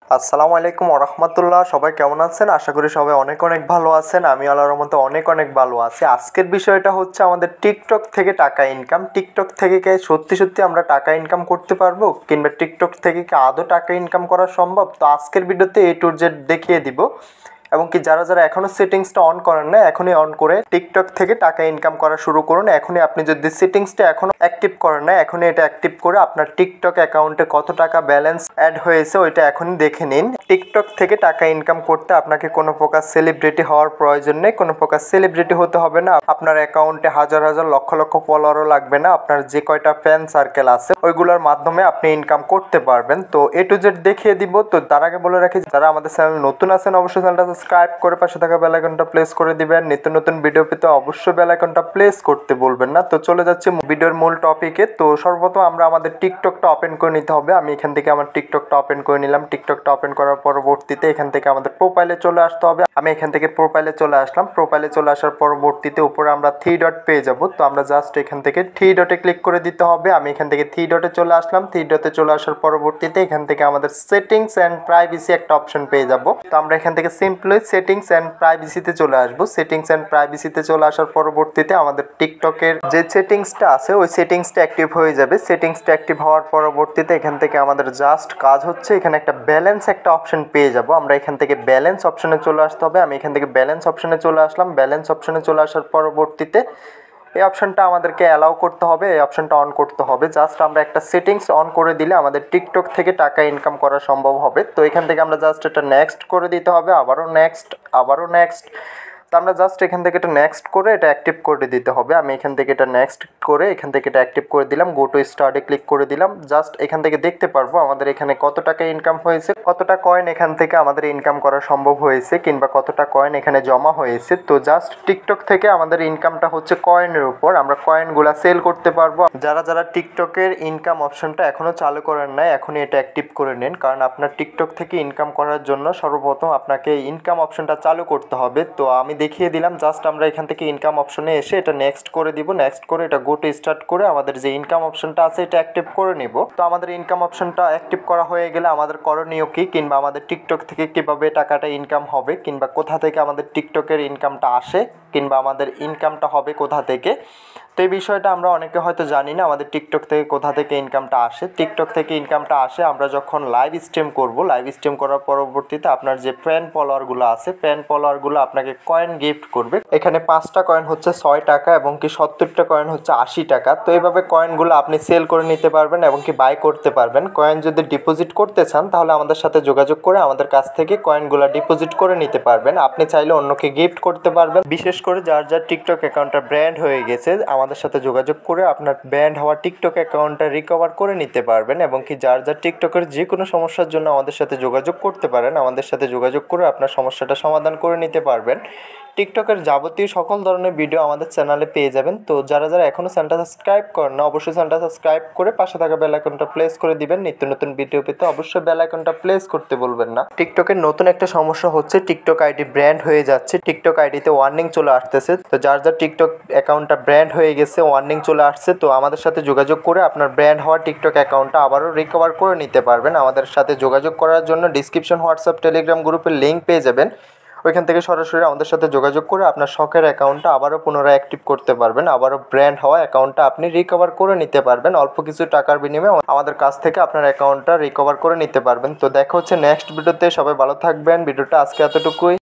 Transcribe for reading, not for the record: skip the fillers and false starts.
আসসালামু আলাইকুম ওরহমাতুল্লাহ। সবাই কেমন আছেন? আশা করি সবাই অনেক অনেক ভালো আছেন। আমি আল্লাহর রহমতে অনেক অনেক ভালো আছি। আজকের বিষয়টা হচ্ছে আমাদের টিকটক থেকে টাকা ইনকাম। টিকটক থেকে কি সত্যি সত্যি আমরা টাকা ইনকাম করতে পারবো, কিংবা টিকটক থেকে কি আদৌ টাকা ইনকাম করা সম্ভব? তো আজকের ভিডিওতে A to Z দেখিয়ে দিব। এবং কি যারা যারা এখনও সেটিংসটা অন করেন না, এখনই অন করে টিকটক থেকে টাকা ইনকাম করা শুরু করুন। এখনই আপনি যদি সেটিংসটা এখনও অ্যাক্টিভ করেন না, এখনই এটা অ্যাক্টিভ করে আপনার টিকটক অ্যাকাউন্টে কত টাকা ব্যালেন্স অ্যাড হয়েছে ওইটা এখনই দেখে নিন। টিকটক থেকে টাকা ইনকাম করতে আপনাকে কোনো প্রকার সেলিব্রিটি হওয়ার প্রয়োজন নেই, কোনো প্রকার সেলিব্রিটি হতে হবে না। আপনার অ্যাকাউন্টে হাজার হাজার লক্ষ লক্ষ ফলোয়ারও লাগবে না। আপনার যে কয়টা ফ্যান সার্কেল আছে ওইগুলোর মাধ্যমে আপনি ইনকাম করতে পারবেন। তো A to Z দেখিয়ে দিব। তো তার আগে বলে রাখি, যারা আমাদের চ্যানেল নতুন আছেন অবশ্যই চ্যানেলটা সাবস্ক্রাইব করে পাশে থাকা বেল আইকনটা প্রেস করে দিবেন। নিত্য নতুন ভিডিও পেতে অবশ্যই বেল আইকনটা প্রেস করতে বলবেন না। তো চলে যাচ্ছে ভিডিওর মূল টপিকে। তো সর্বপ্রথম আমরা আমাদের টিকটকটা ওপেন করে নিতে হবে। আমি এখান থেকে আমার টিকটকটা ওপেন করে নিলাম। টিকটকটা ওপেন করার পরবর্তীতে এখান থেকে আমাদের প্রোফাইলে চলে আসতে হবে। আমি এখান থেকে প্রোফাইলে চলে আসলাম। প্রোফাইলে চলে আসার পরবর্তীতে উপরে আমরা 3 ডট পেয়ে যাব। তো আমরা জাস্ট এখান থেকে 3 ডটে ক্লিক করে দিতে হবে। আমি এখান থেকে 3 ডটে চলে আসলাম। 3 ডটে চলে আসার পরবর্তীতে এখান থেকে আমাদের সেটিংস অ্যান্ড প্রাইভেসি একটা অপশন পেয়ে যাব। তো আমরা এখান থেকে সিম্পলি সেটিংস অ্যান্ড প্রাইভেসিতে চলে আসবো। সেটিংস অ্যান্ড প্রাইভেসিতে চলে আসার পরবর্তীতে আমাদের টিকটকের যে সেটিংসটা আছে ওই সেটিংসটা অ্যাক্টিভ হয়ে যাবে। সেটিংসটা অ্যাক্টিভ হওয়ার পরবর্তীতে এখান থেকে আমাদের জাস্ট কাজ হচ্ছে এখানে একটা ব্যালেন্স একটা অপশন পেয়ে যাব। আমরা এখান থেকে ব্যালেন্স অপশনে চলে আসতে হবে। আমি এখান থেকে ব্যালেন্স অপশনে চলে আসলাম। ব্যালেন্স অপশনে চলে আসার পরবর্তীতে এই অপশনটা আমাদেরকে অ্যালাউ করতে হবে, এই অপশনটা অন করতে হবে। জাস্ট আমরা একটা সেটিংস অন করে দিলে আমাদের টিকটক থেকে টাকা ইনকাম করা সম্ভব হবে। তো এখান থেকে আমরা জাস্ট এটা নেক্সট করে দিতে হবে, আবারও নেক্সট, আবারও নেক্সট। তো আমরা জাস্ট এখান থেকে এটা নেক্সট করে এটা অ্যাক্টিভ করে দিতে হবে। আমি এখান থেকে এটা নেক্সট করে এখান থেকে এটা অ্যাক্টিভ করে দিলাম। গো টু স্টার্টে ক্লিক করে দিলাম। জাস্ট এখান থেকে দেখতে পারবো আমাদের এখানে কত টাকা ইনকাম হয়েছে, কতটা কয়েন এখান থেকে আমাদের ইনকাম করা সম্ভব হয়েছে, কিংবা কতটা কয়েন এখানে জমা হয়েছে। তো জাস্ট টিকটক থেকে আমাদের ইনকামটা হচ্ছে কয়েনের উপর। আমরা কয়েনগুলো সেল করতে পারবো। যারা যারা টিকটকের ইনকাম অপশনটা এখনও চালু করেন নাই, এখনই এটা অ্যাক্টিভ করে নিন। কারণ আপনার টিকটক থেকে ইনকাম করার জন্য সর্বপ্রথম আপনাকে ইনকাম অপশনটা চালু করতে হবে। তো আমি দেখিয়ে দিলাম। জাস্ট আমরা এখান থেকে ইনকাম অপশনে এসে এটা নেক্সট করে দিব। নেক্সট করে এটা গো টু স্টার্ট করে আমাদের যে ইনকাম অপশনটা আছে এটা অ্যাক্টিভ করে নিব। তো আমাদের ইনকাম অপশনটা অ্যাক্টিভ করা হয়ে গেলে আমাদের করণীয় কি, কিংবা আমাদের টিকটক থেকে কিভাবে টাকাটা ইনকাম হবে, কিংবা কোথা থেকে আমাদের টিকটকের ইনকামটা আসে, কিংবা আমাদের ইনকামটা হবে কোথা থেকে। তো এই বিষয়টা আমরা অনেকে হয়তো জানি না আমাদের টিকটক থেকে কোথা থেকে ইনকামটা আসে। টিকটক থেকে ইনকামটা আসে আমরা যখন লাইভ স্ট্রিম করব। লাইভ স্ট্রিম করার পরবর্তীতে আপনার যে ফ্যান ফলোয়ারগুলো আছে, ফ্যান ফলোয়ারগুলো আপনাকে কয়েন গিফট করবে। এখানে 5টা কয়েন হচ্ছে 6 টাকা এবং কি 70টা কয়েন হচ্ছে 80 টাকা। তো এইভাবে কয়েনগুলো আপনি সেল করে নিতে পারবেন এবং কি বাই করতে পারবেন। কয়েন যদি ডিপোজিট করতে চান তাহলে আমাদের সাথে যোগাযোগ করে আমাদের কাছ থেকে কয়েনগুলো ডিপোজিট করে নিতে পারবেন। আপনি চাইলে অন্যকে গিফট করতে পারবেন। বিশেষ করে যার যার টিকটক অ্যাকাউন্টটা ব্র্যান্ড হয়ে গেছে আমাদের সাথে যোগাযোগ করে আপনার ব্র্যান্ড হওয়া টিকটক অ্যাকাউন্টটা রিকভার করে নিতে পারবেন। এবং কি যার যার টিকটকের যে কোনো সমস্যার জন্য আমাদের সাথে যোগাযোগ করতে পারেন। আমাদের সাথে যোগাযোগ করে আপনার সমস্যাটা সমাধান করে নিতে পারবেন। টিকটকের যাবতীয় সকল ধরনের ভিডিও আমাদের চ্যানেলে পেয়ে যাবেন। তো যারা যারা এখনও চ্যানেলটা সাবস্ক্রাইব করেন না অবশ্যই চ্যানেলটা সাবস্ক্রাইব করে পাশে থাকা বেল আইকনটা প্রেস করে দিবেন। নিত্য নতুন ভিডিও পেতে অবশ্যই বেল আইকনটা প্রেস করতে বলবেন না। টিকটকের নতুন একটা সমস্যা হচ্ছে টিকটক আইডি ব্র্যান্ড হয়ে যাচ্ছে। টিকটক আইডিতে ওয়ার্নিং চলে আসতেছে। তো যার যার টিকটক অ্যাকাউন্টটা ব্র্যান্ড হয়ে গেছে, ওয়ার্নিং চলে আসছে, তো আমাদের সাথে যোগাযোগ করে আপনার ব্র্যান্ড হওয়া টিকটক অ্যাকাউন্টটা আবারও রিকভার করে নিতে পারবেন। আমাদের সাথে যোগাযোগ করার জন্য ডিসক্রিপশন হোয়াটসঅ্যাপ টেলিগ্রাম গ্রুপের লিঙ্ক পেয়ে যাবেন। ওইখান থেকে সরাসরি আমাদের সাথে যোগাযোগ করে আপনার শখের অ্যাকাউন্টটা আবারও পুনরায় অ্যাক্টিভ করতে পারবেন। আবারও ব্র্যান্ড হওয়া অ্যাকাউন্টটা আপনি রিকভার করে নিতে পারবেন। অল্প কিছু টাকার বিনিময়ে আমাদের কাছ থেকে আপনার অ্যাকাউন্টটা রিকভার করে নিতে পারবেন। তো দেখা হচ্ছে নেক্সট ভিডিওতে। সবাই ভালো থাকবেন। ভিডিওটা আজকে এতটুকুই।